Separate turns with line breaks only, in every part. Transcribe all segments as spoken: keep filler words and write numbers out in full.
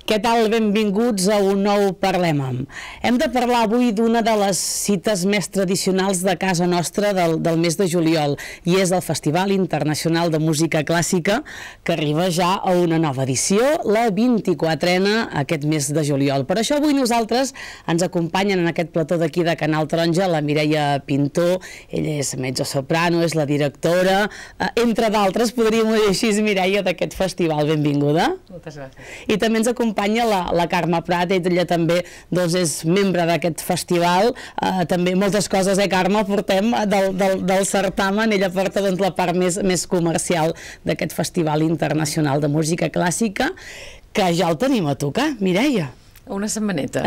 Què tal? Benvinguts a un nou Parlem-en. Hem de parlar avui d'una de les cites més tradicionals de casa nostra del, del mes de juliol, i és el Festival Internacional de Música Clàssica, que arriba ja a una nova edició, la vint-i-quatrena, aquest mes de juliol. Per això avui nosaltres ens acompanyen en aquest plató d'aquí de Canal Taronja la Mireia Pintor. Ella és mezzosoprano, és la directora, eh, entre d'altres, podríem dir així, Mireia, d'aquest festival. Benvinguda.
Moltes gràcies.
I també ens acompanya la, la Carme Prat, ella també doncs, és membre d'aquest festival. Eh, també moltes coses, eh, Carme, portem del, del, del certamen. Ella porta doncs, la part més, més comercial d'aquest Festival Internacional de Música Clàssica, que ja el tenim a tocar, Mireia.
Una setmaneta.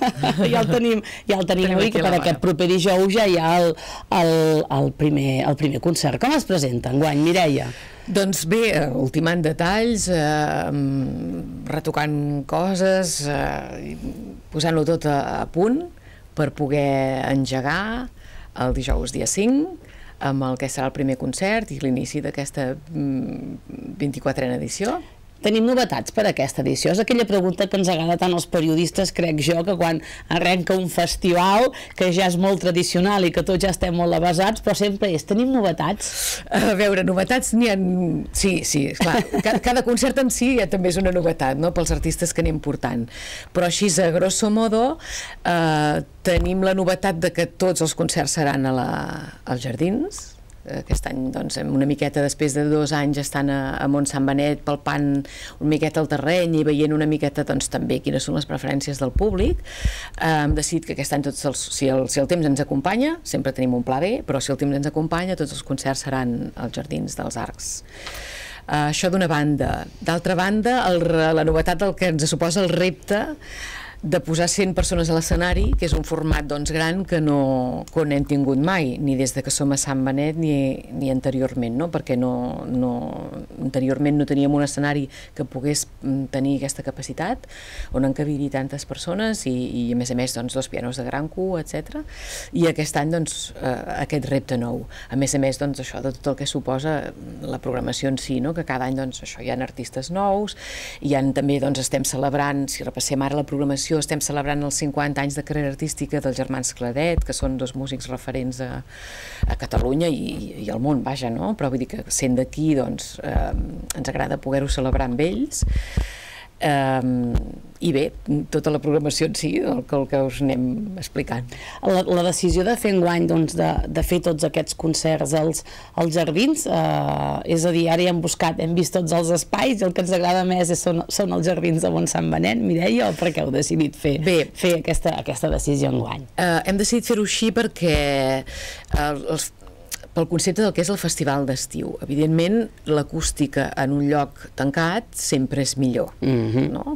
ja el tenim, ja el tenim, tenim avui, que per aquest proper dijous ja hi ha el, el, el, primer, el primer concert. Com es presenta enguany, Mireia?
Doncs bé, ultimant detalls, eh, retocant coses, eh, posant-ho tot a, a punt per poder engegar el dijous dia cinc, amb el que serà el primer concert i l'inici d'aquesta vint-i-quatrena edició.
Tenim novetats per a aquesta edició? És aquella pregunta que ens agrada tant als periodistes, crec jo, que quan arrenca un festival, que ja és molt tradicional i que tots ja estem molt avasats, però sempre és, tenim novetats?
A veure, novetats n'hi ha... Sí, sí, clar, cada, cada concert en si ja també és una novetat, no?, pels artistes que anem portant. Però així, a grosso modo, eh, tenim la novetat de que tots els concerts seran a la, als Jardins. Aquest any, doncs, una miqueta després de dos anys estan a, a Montsant Benet palpant una miqueta el terreny i veient una miqueta, doncs, també quines són les preferències del públic. Eh, hem decidit que aquest any, tots els, si, el, si el temps ens acompanya, sempre tenim un pla B, però si el temps ens acompanya, tots els concerts seran als Jardins dels Arcs. Uh, això d'una banda. D'altra banda, el, la novetat del que ens suposa el repte de posar cent persones a l'escenari, que és un format, doncs, gran que no, que no hem tingut mai, ni des de que som a Sant Benet ni, ni anteriorment, no? Perquè no, no, anteriorment no teníem un escenari que pogués tenir aquesta capacitat, on encabir-hi tantes persones i, i a més a més, doncs, dos pianos de gran cua, etcètera. I aquest any, doncs, eh, aquest repte nou. A més a més, doncs, això de tot el que suposa la programació en si, no? Que cada any, doncs, això, hi ha artistes nous, i han, també, doncs, estem celebrant, si repassem ara la programació, estem celebrant els cinquanta anys de carrera artística dels germans Claret, que són dos músics referents a, a Catalunya i, i al món, vaja, no? Però vull dir que sent d'aquí, doncs, eh, ens agrada poder-ho celebrar amb ells. Um, i bé, tota la programació en si, el, el que us anem explicant.
La, la decisió de fer enguany, doncs, de, de fer tots aquests concerts als, als Jardins, eh, és a dir, ara ja hem buscat, hem vist tots els espais i el que ens agrada més és, són, són els Jardins de Montsant Benet, Mireia, o per què heu decidit fer, bé, fer aquesta, aquesta decisió enguany?
Uh, hem decidit fer-ho així perquè uh, els pel concepte del que és el festival d'estiu. Evidentment, l'acústica en un lloc tancat sempre és millor, mm-hmm. no?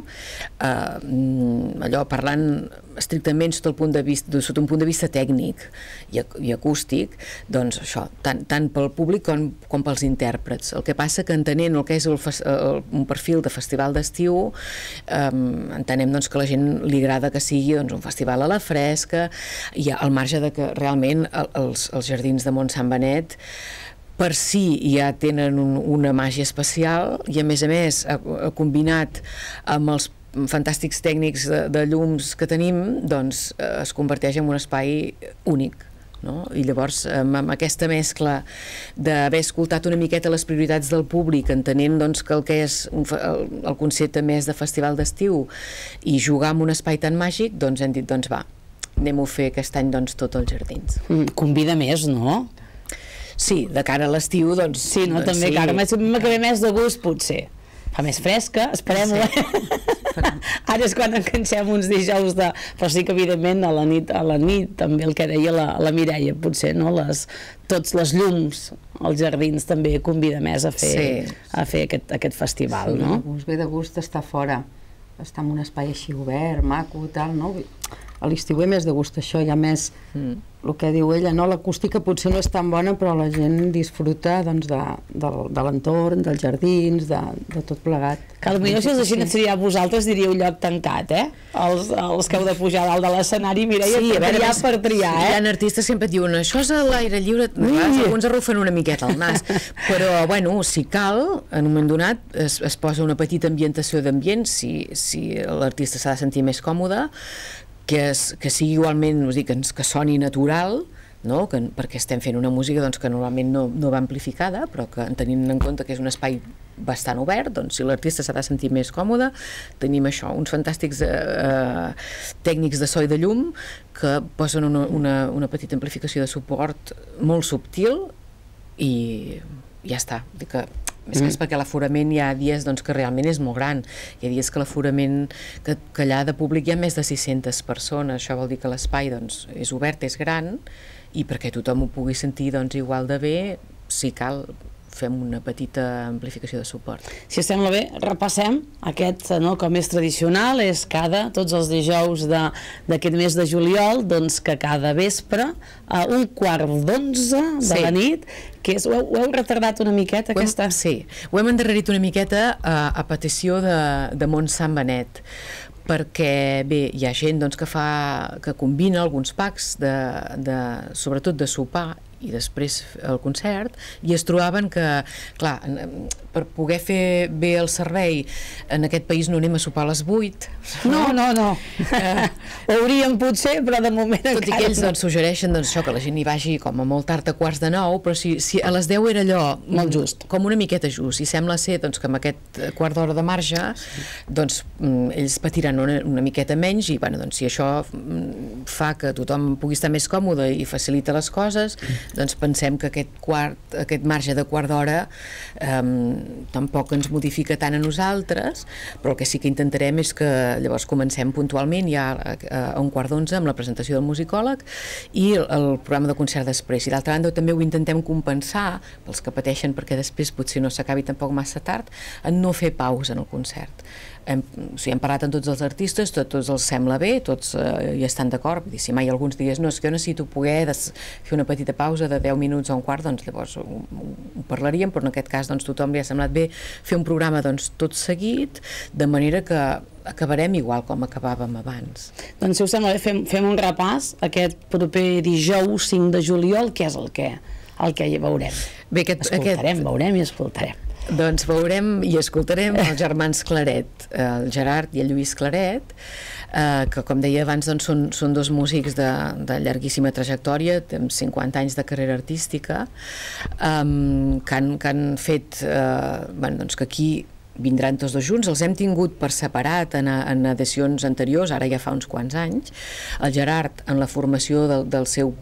Uh, allò, parlant estrictament sota, el punt de vista, sota un punt de vista tècnic i, i acústic, doncs això, tant, tant pel públic com, com pels intèrprets. El que passa que entenent el que és el, el, un perfil de festival d'estiu, um, entenem, doncs, que a la gent li agrada que sigui, doncs, un festival a la fresca, i al marge de que realment els, els Jardins de Montsant Benet per si ja tenen un, una màgia especial, i a més a més ha, ha combinat amb els fantàstics tècnics de, de llums que tenim, doncs eh, es converteix en un espai únic, no? I llavors, amb, amb aquesta mescla d'haver escoltat una miqueta les prioritats del públic, entenent, doncs, que el que és un, el, el concepte més de festival d'estiu i jugar amb un espai tan màgic, doncs hem dit, doncs va, anem-ho a fer aquest any, doncs, tot als Jardins.
Mm, convida més, no?
Sí, de cara a l'estiu, doncs...
Sí, no?
Doncs,
també,
sí.
Carme, me queda més de gust, potser. Fa més fresca, esperem-ho. Sí. Ara és quan encansem uns dijous de... Però sí que, evidentment, a la nit, a la nit també el que deia la, la Mireia, potser, no? Les, tots les llums als Jardins també convida més a fer, sí. a fer aquest, aquest festival,
sí,
no?
Us ve de gust estar fora, estar en un espai així obert, maco, tal, no? a l'estiu ve més de gust això, hi ha més mm. el que diu ella, no? L'acústica potser no és tan bona, però la gent disfruta doncs, de, de, de l'entorn, dels jardins, de, de tot plegat.
Que potser si els així seria vosaltres diríeu lloc tancat, eh? Els, els que heu de pujar dalt de l'escenari, Mireia, sí, per triar per triar, eh?
Hi ha artistes sempre et diuen, això és a l'aire lliure, mm. alguns arrufen una miqueta el nas, però, bueno, si cal, en un moment donat es, es posa una petita ambientació d'ambient, si, si l'artista s'ha de sentir més còmode, que, es, que sigui igualment, us dic, que, que soni natural, no? Que, perquè estem fent una música doncs, que normalment no, no va amplificada, però que tenint en compte que és un espai bastant obert, doncs si l'artista s'ha de sentir més còmode, tenim això, uns fantàstics eh, tècnics de so i de llum que posen una, una, una petita amplificació de suport molt subtil i ja està. Dic que més que és perquè l'aforament hi ha dies doncs, que realment és molt gran, hi ha dies que l'aforament que, que allà de públic hi ha més de sis-centes persones, això vol dir que l'espai doncs, és obert, és gran, i perquè tothom ho pugui sentir doncs, igual de bé, si cal fem una petita amplificació de suport.
Si us sembla bé, repassem aquest, no, com és tradicional, és cada, tots els dijous d'aquest mes de juliol, doncs que cada vespre a un quart d'onze de sí. la nit, que és, ho, heu, ho heu retardat una miqueta,
ho hem,
aquesta?
Sí, ho hem endarrerit una miqueta a, a petició de, de Montsant Benet, perquè bé, hi ha gent doncs, que fa, que combina alguns packs de, de, sobretot de sopar i després el concert, i es trobaven que, clar, per poder fer bé el servei en aquest país no anem a sopar a les vuit.
No, no, no. Eh, ho hauríem potser, però de moment
tot i que ells doncs, suggereixen doncs, això, que la gent hi vagi com a molt tard a quarts de nou, però si, si a les deu era allò
molt just,
com una miqueta just, i sembla ser doncs, que amb aquest quart d'hora de marge doncs ells patiran una, una miqueta menys, i bueno, doncs, si això fa que tothom pugui estar més còmode i facilita les coses, doncs pensem que aquest, quart, aquest marge de quart d'hora eh, tampoc ens modifica tant a nosaltres, però el que sí que intentarem és que llavors comencem puntualment ja a, a un quart d'onze amb la presentació del musicòleg i el, el programa de concert després, i d'altra banda també ho intentem compensar pels que pateixen perquè després potser no s'acabi tampoc massa tard, en no fer pausa en el concert. Hem, o sigui, hem parlat amb tots els artistes, tot, tots els sembla bé, tots eh, hi estan d'acord, si mai alguns dies no, és que jo necessito poder fer una petita pausa de deu minuts o un quart, doncs llavors ho, ho parlaríem, però en aquest cas doncs, tothom li ha semblat bé fer un programa doncs, tot seguit, de manera que acabarem igual com acabàvem abans.
Doncs si us sembla bé, fem, fem un repàs aquest proper dijous cinc de juliol, què és el que, el que hi veurem?
Bé, aquest,
escoltarem,
aquest...
veurem i escoltarem.
Doncs veurem i escoltarem els germans Claret, el Gerard i el Lluís Claret, eh, que com deia abans doncs, són, són dos músics de, de llarguíssima trajectòria, amb cinquanta anys de carrera artística, eh, que, han, que han fet, eh, bueno, doncs que aquí vindran tots dos junts, els hem tingut per separat en, en edicions anteriors, ara ja fa uns quants anys. El Gerard, en la formació del, del seu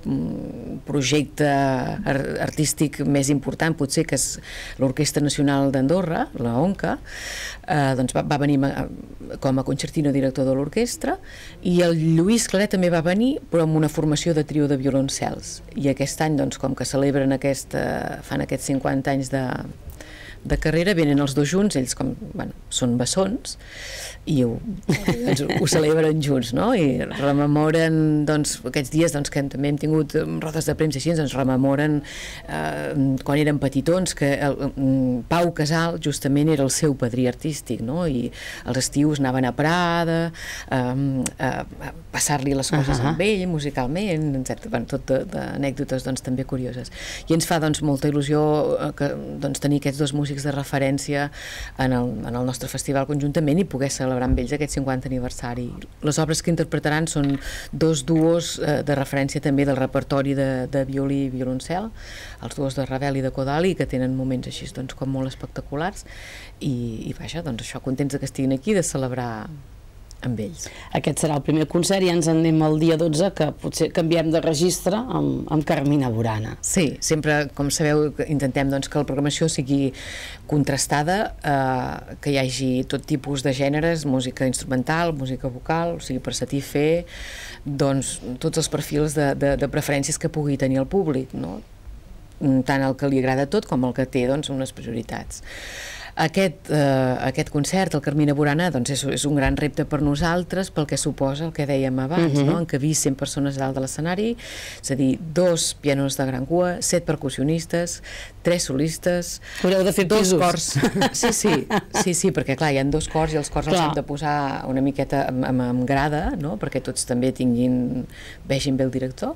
projecte artístic més important, potser, que és l'Orquestra Nacional d'Andorra, la ONCA, eh, doncs va, va venir com a concertino director de l'orquestra, i el Lluís Claret també va venir, però amb una formació de trio de violoncels. I aquest any, doncs, com que celebren aquesta, fan aquests cinquanta anys de de carrera, venen els dos junts, ells com, bueno, són bessons i ho, doncs, ho celebren junts, no? I rememoren doncs, aquests dies doncs, que també hem tingut rodes de premsa així, ens rememoren eh, quan eren petitons, que el, Pau Casal justament era el seu padrí artístic, no? I els estius anaven a Prada, eh, a passar-li les coses uh -huh. amb ell musicalment, etcètera. Bueno, tot d'anècdotes doncs, també curioses. I ens fa doncs, molta il·lusió que, doncs, tenir aquests dos músics de referència en el, en el nostre festival conjuntament i poder celebrar amb ells aquest cinquantè aniversari. Les obres que interpretaran són dos duos eh, de referència també del repertori de, de violí i violoncel, els duos de Ravel i de Kodali, que tenen moments així doncs, com molt espectaculars i, i vaja, doncs això, contents que estiguin aquí de celebrar amb ells.
Aquest serà el primer concert i ens en anem el dia dotze, que potser canviem de registre amb, amb Carmina Burana.
Sí, sempre, com sabeu, intentem doncs, que la programació sigui contrastada, eh, que hi hagi tot tipus de gèneres, música instrumental, música vocal, o sigui, per satisfer doncs, tots els perfils de, de, de preferències que pugui tenir el públic, no? Tant el que li agrada tot com el que té doncs, unes prioritats. Aquest, eh, aquest concert, el Carmina Burana, doncs és, és un gran repte per nosaltres, pel que suposa el que dèiem abans, uh -huh. no? Encabir cent persones a dalt de l'escenari, és a dir, dos pianos de gran cua, set percussionistes, tres solistes,
haureu de fer
dos
pisos.
cors. Sí, sí, sí, sí, perquè clar, hi ha dos cors i els cors els hem de posar una miqueta amb, amb, amb grada, no? Perquè tots també tinguin, vegin bé el director.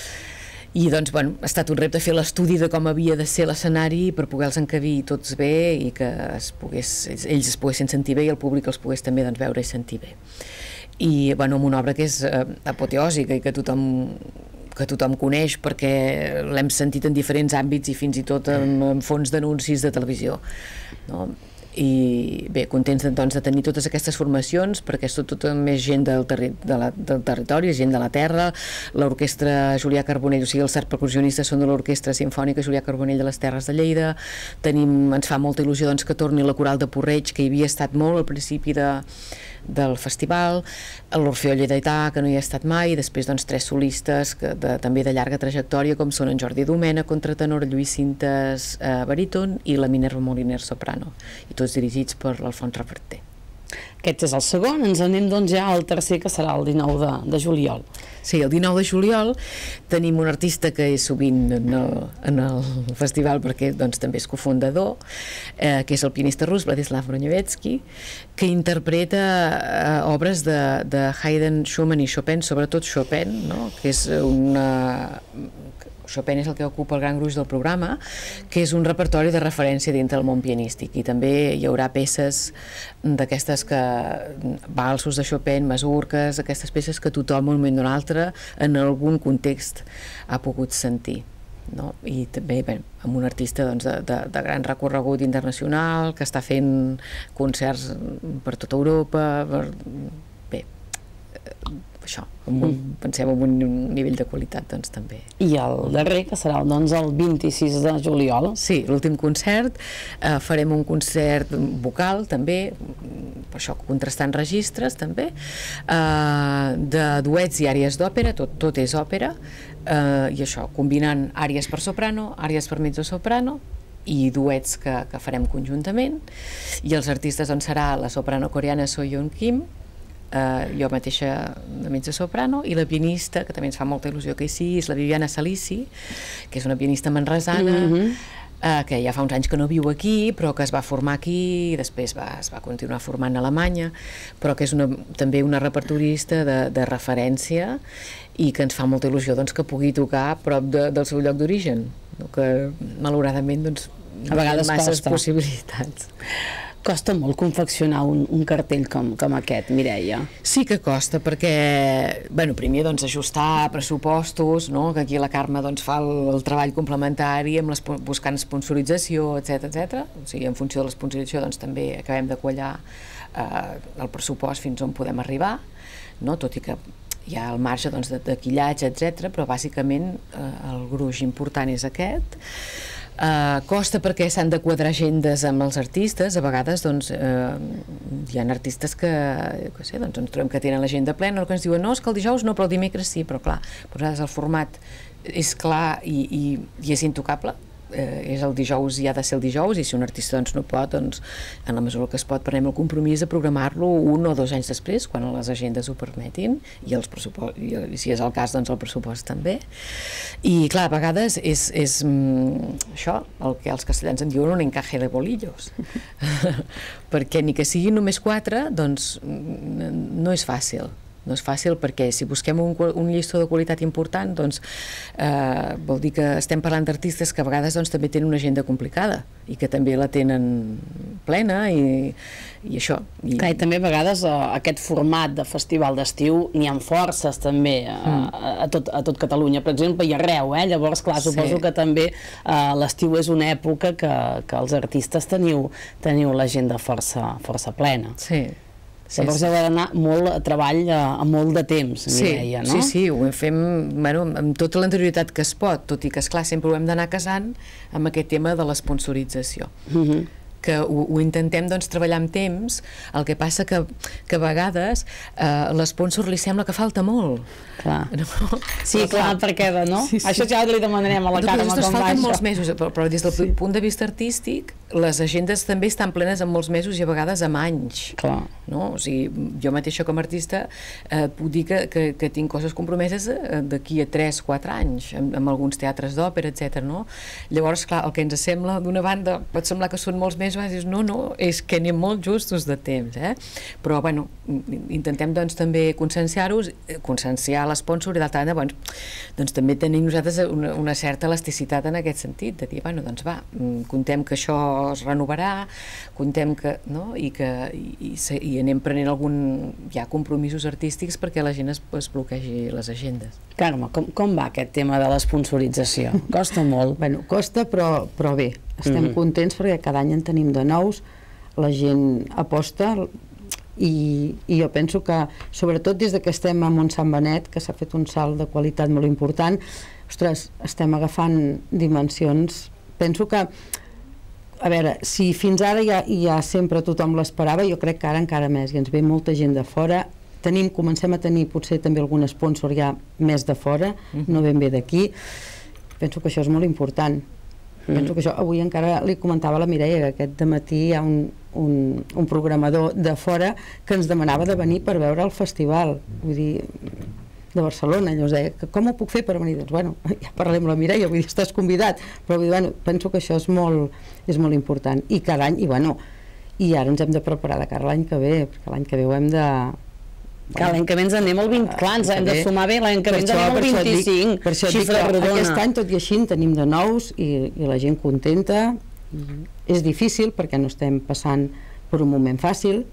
I doncs, bueno, ha estat un repte fer l'estudi de com havia de ser l'escenari per poder-los encabir tots bé i que es pogués, ells es poguessin sentir bé i el públic els pogués també doncs, veure i sentir bé. I, bueno, amb una obra que és eh, apoteòsica i que tothom que tothom coneix perquè l'hem sentit en diferents àmbits i fins i tot en, en fons d'anuncis de televisió, no? I bé, contents doncs, de tenir totes aquestes formacions perquè és tot, tot més gent del, terri de la, del territori, gent de la terra, l'orquestra Julià Carbonell, o sigui els percussionistes són de l'orquestra simfònica Julià Carbonell de les Terres de Lleida. Tenim, ens fa molta il·lusió doncs, que torni la coral de Porreig, que hi havia estat molt al principi de, del festival, l'Orfeó Lleidatà, que no hi ha estat mai, i després doncs, tres solistes que de, també de llarga trajectòria, com són en Jordi Domènech, contratenor, Lluís Cintes, eh, baríton, i la Minerva Moliner, soprano, i tots dirigits per l'Alfons Reverter.
Aquest és el segon, ens anem doncs ja al tercer, que serà el dinou de, de juliol.
Sí, el dinou de juliol tenim un artista que és sovint en el, en el festival perquè doncs, també és cofundador, eh, que és el pianista rus Vladislav Bronievetsky, que interpreta eh, obres de, de Haydn, Schumann i Chopin, sobretot Chopin, no? Que és una... Chopin és el que ocupa el gran gruix del programa, que és un repertori de referència dintre del món pianístic, i també hi haurà peces d'aquestes que valsos de Chopin, masurques, aquestes peces que tothom en un moment d'un altre en algun context ha pogut sentir, no? I també bé, amb un artista doncs, de, de, de gran recorregut internacional que està fent concerts per tota Europa, per... bé, això, amb un, mm. pensem en un nivell de qualitat doncs també.
I el darrer, que serà doncs, el vint-i-sis de juliol.
Sí, l'últim concert, eh, farem un concert vocal també, per això contrastant registres també, eh, de duets i àries d'òpera, tot, tot és òpera, eh, i això, combinant àries per soprano, àries per mezzo-soprano, i duets que, que farem conjuntament, i els artistes doncs, serà la soprano coreana So-Yeon Kim, Uh, jo mateixa de mezzo-soprano, i la pianista, que també ens fa molta il·lusió que hi sigui, és la Viviana Salici, que és una pianista manresana, mm-hmm. uh, que ja fa uns anys que no viu aquí, però que es va formar aquí i després va, es va continuar formant a Alemanya, però que és una, també una repertorista de, de referència i que ens fa molta il·lusió doncs, que pugui tocar a prop de, del seu lloc d'origen, no? Que malauradament doncs,
a vegades
no hi ha masses
costa.
possibilitats.
Costa molt confeccionar un, un cartell com, com aquest, Mireia.
Sí que costa, perquè, bueno, primer doncs, ajustar pressupostos, no? Que aquí la Carme doncs, fa el, el treball complementari amb les, buscant sponsorització, etcètera, etcètera. O sigui, en funció de la sponsorització doncs, també acabem de quallar eh, el pressupost fins on podem arribar, no? Tot i que hi ha el marge doncs, de, de quillatge, etcètera, però bàsicament eh, el gruix important és aquest. Uh, costa perquè s'han de quadrar agendes amb els artistes, a vegades doncs, uh, hi ha artistes que, que sé, doncs, ens trobem que tenen l'agenda plena, o que ens diuen no, és que el dijous no, però el dimecres sí, però clar, per nosaltres el format és clar i, i, i és intocable, eh, és el dijous i ha de ser el dijous, i si un artista doncs, no pot, doncs, en la mesura que es pot prenem el compromís de programar-lo un o dos anys després, quan les agendes ho permetin, i, els pressupost, i, i si és el cas, doncs el pressupost també. I clar, a vegades és, és mm, això, el que els castellans en diuen un encaje de bolillos, perquè ni que siguin només quatre, doncs no és fàcil. No és fàcil perquè si busquem un, un llistó de qualitat important, doncs eh, vol dir que estem parlant d'artistes que a vegades doncs, també tenen una agenda complicada i que també la tenen plena i, i això. I...
Clar, i també a vegades eh, aquest format de festival d'estiu n'hi ha forces també a, mm. a, tot, a tot Catalunya, per exemple, i arreu, eh? Llavors, clar, suposo sí. que també eh, l'estiu és una època que, que els artistes teniu, teniu l'agenda força, força plena.
Sí.
Llavors heu d'anar molt a treball a, a molt de temps, Mireia,
sí,
no?
Sí, sí, ho fem bueno, amb tota l'anterioritat que es pot, tot i que, esclar, sempre ho hem d'anar casant amb aquest tema de l'esponsorització. Mm-hmm. Que ho, ho intentem doncs, treballar amb temps, el que passa que, que a vegades eh, l'esponsor li sembla que falta molt.
Clar.
No?
Sí, clar, clar, perquè no? Sí, sí. Això ja li demanarem a la Carme com va
falten
això.
molts mesos, però, però des del sí. punt de vista artístic les agendes també estan plenes en molts mesos i a vegades amb anys.
Clar.
No? O sigui, jo mateixa com a artista eh, puc dir que, que, que tinc coses compromeses eh, d'aquí a tres quatre anys, amb, amb alguns teatres d'òpera, etcètera. No? Llavors, clar, el que ens sembla d'una banda pot semblar que són molts mesos, dius, no, no, és que anem molt justos de temps, eh? Però, bueno, intentem doncs també conscienciar-los, conscienciar l'esponsor i d'altra banda, doncs, doncs també tenim nosaltres una, una certa elasticitat en aquest sentit, de dir, bueno, doncs va, contem que això es renovarà, contem que, no? I que i, i anem prenent algun ja compromisos artístics perquè la gent es, es bloquegi les agendes.
Carme, com, com va aquest tema de l'esponsorització? Costa molt?
Bueno, costa, però, però bé, estem mm-hmm. contents perquè cada any en tenim de nous, la gent aposta i, i jo penso que, sobretot des que estem a Montsant Benet, que s'ha fet un salt de qualitat molt important, ostres, estem agafant dimensions, penso que a veure, si fins ara ja, ja sempre tothom l'esperava, jo crec que ara encara més, i ens ve molta gent de fora, tenim, comencem a tenir potser també algun sponsor ja més de fora, mm. no ben bé d'aquí, penso que això és molt important. Mm. Penso que això, avui encara li comentava a la Mireia que aquest dematí hi ha un, un, un programador de fora que ens demanava de venir per veure el festival, vull dir, de Barcelona, llavors deia, com ho puc fer per venir? Doncs bueno, ja parlarem amb la Mireia, vull dir, estàs convidat, però vull dir, bueno, penso que això és molt, és molt important, i cada any, i bueno, i ara ens hem de preparar de cara l'any que ve, perquè l'any que ve ho hem de...
Clar, l'any que ve ens anem al vint, clar, ens hem de sumar bé, l'any que ve ens anem al vint-i-cinc,
per això
xifra rodona.
Aquest any, tot i així, en tenim de nous, i, i la gent contenta, és difícil perquè no estem passant per un moment fàcil,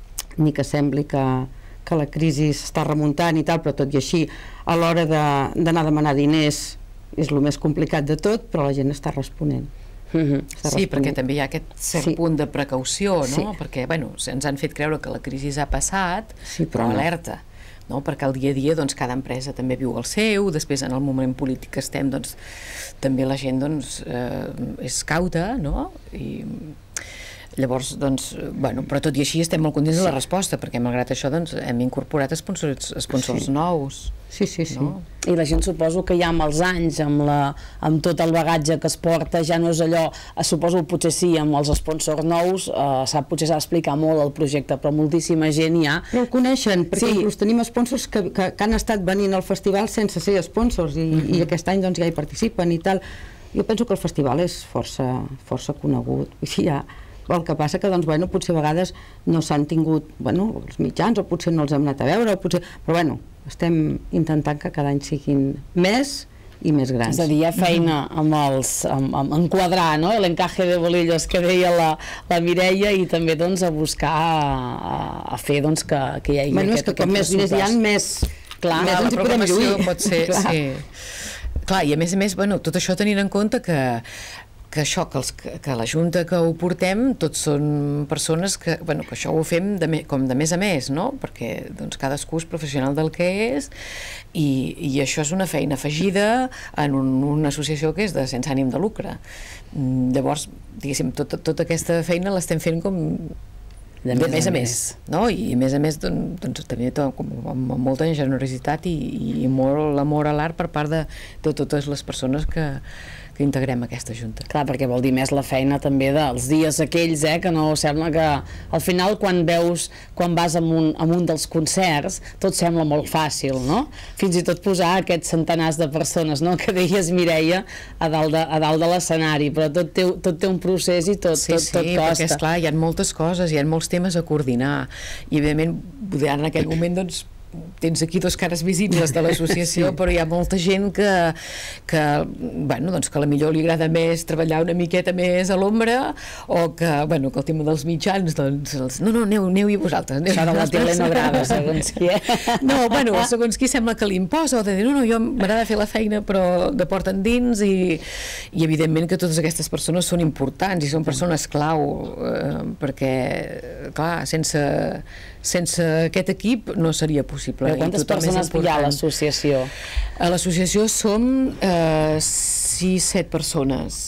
ni que sembli que que la crisi s'està remuntant i tal, però tot i així a l'hora d'anar a demanar diners és el més complicat de tot, però la gent està responent.
Mm-hmm. Està sí, responent. Perquè també hi ha aquest cert sí. punt de precaució, no? Sí. Perquè, bueno, ens han fet creure que la crisi ha passat, sí, però, però alerta. No? Perquè al dia a dia doncs, cada empresa també viu el seu, després en el moment polític que estem doncs, també la gent doncs, eh, és cauta, no? I llavors, doncs, bueno, però tot i així estem molt contents de la resposta, perquè malgrat això doncs, hem incorporat sponsors, sponsors
sí.
nous.
Sí, sí, sí.
No?
I la gent suposo que ja amb els anys, amb, la, amb tot el bagatge que es porta, ja no és allò, suposo potser sí, amb els sponsors nous, eh, sap, potser s'ha d'explicar molt el projecte, però moltíssima gent ja...
Però el coneixen, perquè sí. inclús tenim sponsors que, que, que han estat venint al festival sense ser sponsors, i, mm-hmm. i aquest any doncs, ja hi participen i tal. Jo penso que el festival és força, força conegut, i sí, ja... El que passa que, doncs, bueno, potser a vegades no s'han tingut, bueno, els mitjans, o potser no els hem anat a veure, o potser... però, bueno, estem intentant que cada any siguin més i més grans.
És a dir, hi ha feina amb els... amb, amb enquadrar, no?, l'encaje de bolillos que deia la, la Mireia, i també, doncs, a buscar a, a fer, doncs, que, que hi hagi
bueno,
aquest,
és que com més diners hi ha, més...
Clar, més la programació pot ser... Clar. Sí. Clar, i a més a més, bueno, tot això tenint en compte que que això, que, els, que la Junta que ho portem, tots són persones que, bueno, que això ho fem de me, com de més a més, no? Perquè doncs, cadascú és professional del que és i, i això és una feina afegida en un, una associació que és de sense ànim de lucre. Llavors, diguéssim, tota, tota aquesta feina l'estem fent com de, de més, més a més, no? I a més a més doncs, doncs també tot, com, amb molta generositat i, i molt amor a l'art per part de, de totes les persones que que integrem aquesta junta.
Clar, perquè vol dir més la feina també dels dies aquells, eh, que no sembla que al final quan veus, quan vas a un, a un dels concerts, tot sembla molt fàcil, no? Fins i tot posar aquests centenars de persones, no?, que deies, Mireia, a dalt de, a dalt de l'escenari, però tot té, tot té un procés i tot,
sí,
tot,
sí,
tot costa. Sí,
perquè esclar, hi ha moltes coses, hi ha molts temes a coordinar i evidentment en aquell moment doncs tens aquí dos cares visibles de l'associació, sí. Però hi ha molta gent que, que, bueno, doncs que a la millor li agrada més treballar una miqueta més a l'ombra, o que, bueno, que el tema dels mitjans, doncs, els, no, no, aneu, aneu i vosaltres. Aneu,
això de la tele no agrada, segons qui, eh?
No, bueno, segons qui sembla que li imposa, o de dir, no, no, jo m'agrada fer la feina, però de porta endins, i, i evidentment que totes aquestes persones són importants i són persones clau, eh, perquè, clar, sense, sense aquest equip no seria possible.
Però quantes persones hi ha a l'associació?
A l'associació som eh, sis set persones.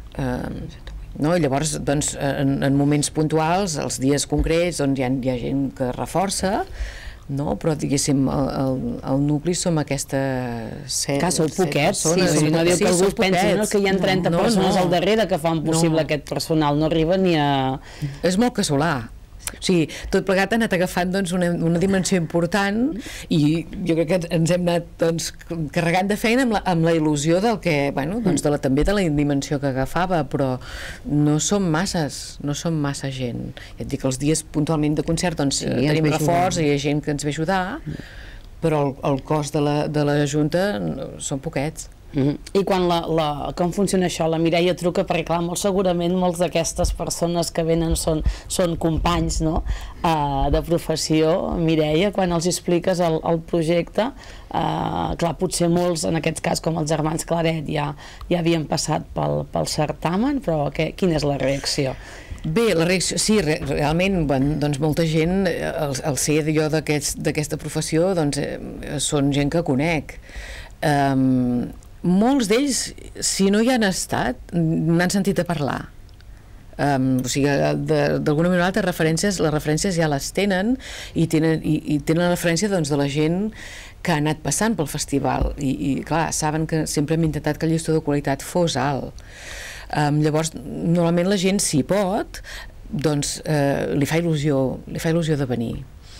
Eh, no? I llavors, doncs, en, en moments puntuals, els dies concrets, doncs, hi ha, hi ha gent que reforça, no? Però diguéssim el, el, el nucli som aquesta set,
que sou poquets, sí, sí, no diu que algú es pensi no, que hi ha trenta no, persones no, al darrere que fan possible no. Aquest personal, no arriba ni a...
És molt casolà. O sigui, tot plegat ha anat agafant doncs, una, una dimensió important i jo crec que ens hem anat doncs, carregant de feina amb la, amb la il·lusió del que, bueno, doncs de la, també de la dimensió que agafava, però no som masses, no som massa gent. Ja et dic, els dies puntualment de concert doncs, sí, tenim reforç i hi ha gent que ens ve ajudar, però el, el cos de la, de la Junta són poquets.
Mm-hmm. I quan la, la, com funciona això? La Mireia truca perquè clar, molt segurament molts d'aquestes persones que venen són, són companys, no? uh, de professió. Mireia, quan els expliques el, el projecte, uh, clar, potser molts, en aquest cas com els germans Claret, ja, ja havien passat pel, pel certamen, però que, quina és la reacció?
Bé, la reacció, sí, re, realment bueno, doncs molta gent, el, el ser jo d'aquesta aquest, professió doncs, eh, són gent que conec. Um, molts d'ells, si no hi han estat, n'han sentit a parlar. Um, o sigui, d'alguna manera o altra, referències, les referències ja les tenen i tenen, i, i tenen la referència doncs, de la gent que ha anat passant pel festival i, i clar, saben que sempre hem intentat que el llistó de qualitat fos alt. Um, llavors, normalment la gent, si pot, doncs eh, li fa il·lusió, li fa il·lusió de venir.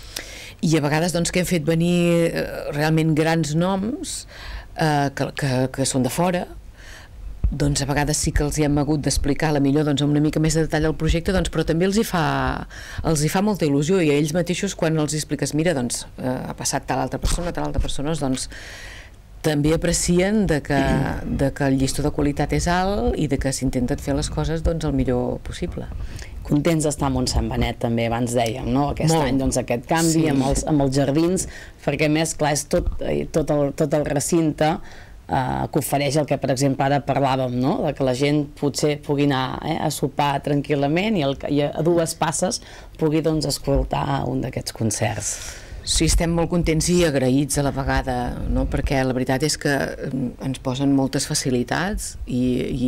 I a vegades doncs, que hem fet venir eh, realment grans noms eh, que, que, que són de fora, doncs a vegades sí que els hi hem hagut d'explicar la millor doncs, amb una mica més de detall el projecte, doncs, però també els hi, fa, els hi fa molta il·lusió i a ells mateixos quan els expliques mira, doncs, eh, ha passat tal altra persona, tal altra persona, doncs també aprecien de que, de que el llistó de qualitat és alt i de que s'intenten fer les coses doncs, el millor possible.
Contents d'estar a Montsant Benet també, abans dèiem, no? Aquest Molt. any doncs, aquest canvi sí. amb, els, amb els jardins, perquè a més, clar, és tot, tot, el, tot el recinte eh, que ofereix el que, per exemple, ara parlàvem, no? De que la gent potser pugui anar eh, a sopar tranquil·lament i, el, i a dues passes pugui doncs, escoltar un d'aquests concerts.
Sí, estem molt contents i agraïts a la vegada, no? Perquè la veritat és que ens posen moltes facilitats i, i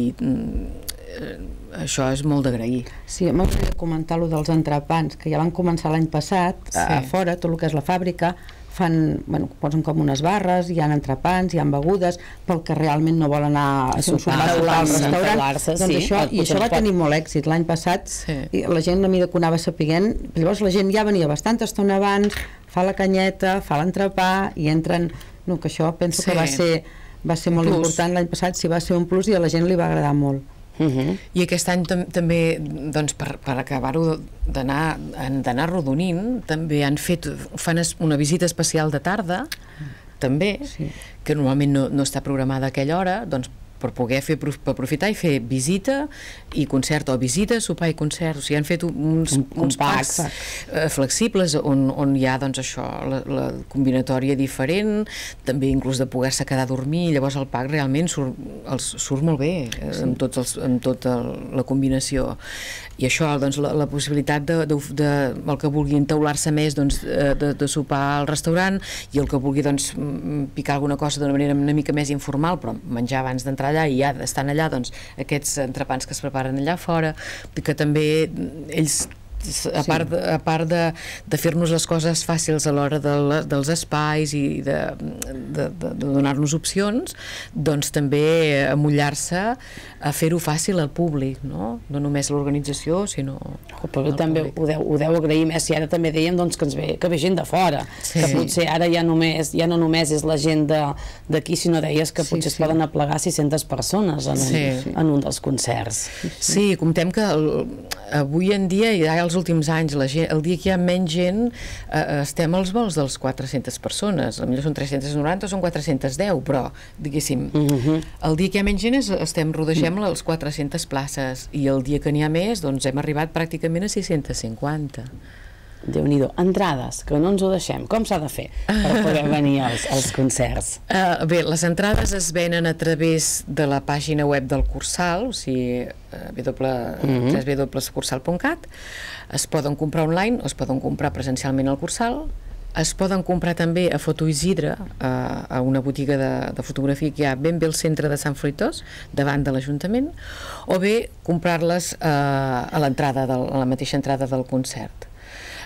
eh, això és molt d'agrair.
Sí, m'agradaria comentar allò dels entrepans, que ja van començar l'any passat, sí. a fora, tot el que és la fàbrica, fan, bueno, posen com unes barres, hi ha entrepans, hi ha begudes, pel que realment no vol anar a fer un sopar al restaurant, doncs
sí,
això, i això va tenir molt èxit. L'any passat sí. la gent a mesura que ho anava sapiguent, llavors la gent ja venia bastanta estona abans, fa la canyeta, fa l'entrepà i entren, no, que això penso sí. que va ser, va ser molt plus. important l'any passat, sí va ser un plus i a la gent li va agradar molt.
Uh-huh. I aquest any tam també doncs, per, per acabar-ho d'anar d'anar arrodonint també han fet, fan una visita especial de tarda també, sí. que normalment no, no està programada a aquella hora, doncs per poder fer, per aprofitar i fer visita i concert, o visita, sopar i concert. O sigui, han fet uns, un, uns packs uh, flexibles on, on hi ha doncs això, la, la combinatòria diferent, també inclús de poder-se quedar a dormir, llavors el pack realment surt, els, surt molt bé sí. amb, tots els, amb tota la combinació. I això, doncs, la, la possibilitat de, de, de, el que vulgui entaular-se més doncs, de, de sopar al restaurant i el que vulgui doncs, picar alguna cosa d'una manera una mica més informal, però menjar abans d'entrar allà i ja estan allà, doncs, aquests entrepans que es preparen allà fora, que també ells a part de, a part de, de fer-nos les coses fàcils a l'hora de la, dels espais i de, de, de, de donar-nos opcions, doncs també amollar-se a fer-ho fàcil al públic, no? No només l'organització, sinó
oh, però també ho deu, ho deu agrair més, i ara també dèiem doncs, que ens ve, que ve gent de fora, sí. que potser ara ja, només, ja no només és la gent d'aquí, sinó deies que potser sí, sí. es poden aplegar sis-centes persones en un, sí. en un dels concerts.
Sí, sí comptem que el, avui en dia, i els últims anys, la gent, el dia que hi ha menys gent, eh, estem als vols dels quatre-centes persones, potser són tres-centes noranta o són quatre-centes deu, però, diguéssim, uh-huh. el dia que hi ha menys gent és, estem rodegem les quatre-centes places, i el dia que n'hi ha més, doncs hem arribat pràcticament a sis-centes cinquanta.
Déu-n'hi-do. Entrades, que no ens ho deixem. Com s'ha de fer per poder venir als, als concerts?
Uh, bé, les entrades es venen a través de la pàgina web del Cursal, o sigui, w w w punt cursal punt cat. Es poden comprar online o es poden comprar presencialment al Cursal. Es poden comprar també a Foto Isidre, a, a una botiga de, de fotografia que hi ha ben bé al centre de Sant Fruitós, davant de l'Ajuntament, o bé comprar-les a, a l'entrada, a la mateixa entrada del concert.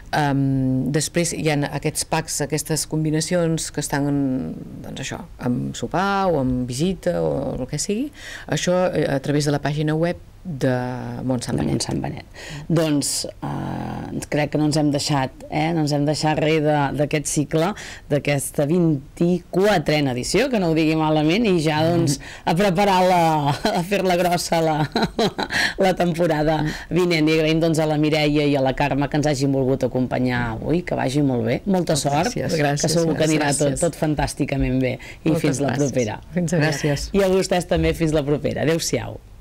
Um, després hi ha aquests packs, aquestes combinacions que estan, doncs això, amb sopar o amb visita o el que sigui, això a través de la pàgina web de Montsant Benet.
Montsant Benet. Doncs eh, crec que no ens hem deixat, eh? no ens hem deixat res d'aquest cicle, d'aquesta vint-i-quatrena edició, que no ho digui malament, i ja doncs a preparar la, a fer-la grossa la, la, la temporada vinent. I agraïm doncs a la Mireia i a la Carme que ens hagin volgut acompanyar avui, que vagi molt bé, molta sort,
gràcies, gràcies,
que segur que anirà tot,
gràcies.
tot fantàsticament bé, i
Moltes
fins la
gràcies.
propera.
Fins aviat.
Gràcies.
I a vostès també fins la propera. Adéu-siau.